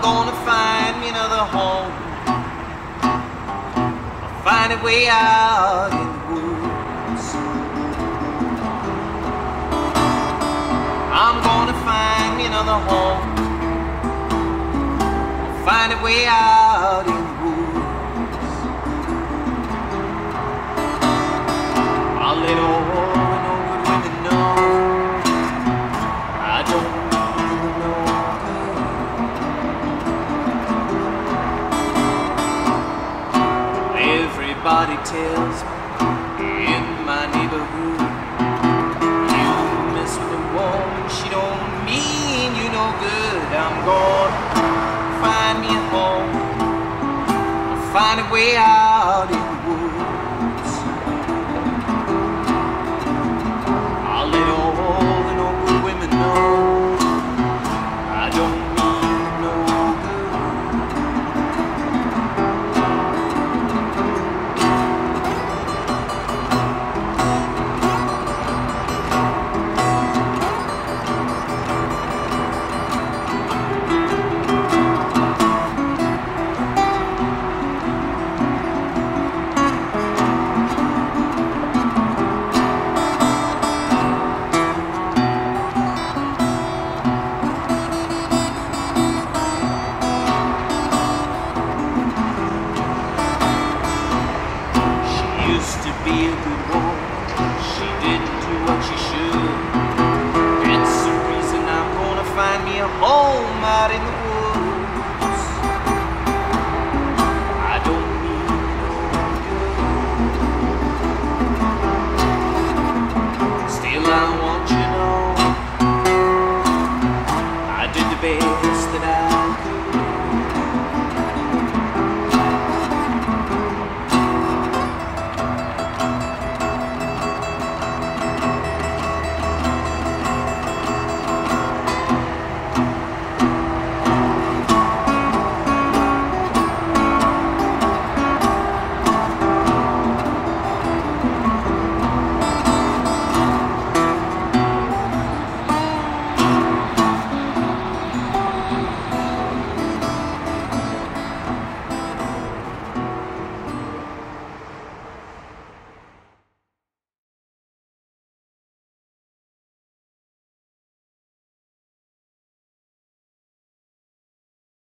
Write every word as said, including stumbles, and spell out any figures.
gonna find me another home. I'll find a way out in the woods. I'm gonna find me another home. I'll find a way out in the woods. I'll let all the no good women know I don't really know her. Everybody tells me in my neighborhood, you miss the woman, she don't mean you no good. I'm gonna find me a home. I'll find a way out in the woods. I'll let all the no good women know I don't mean no good. Used to be a good woman, she didn't do what she should. That's the reason I'm gonna find me a home out in the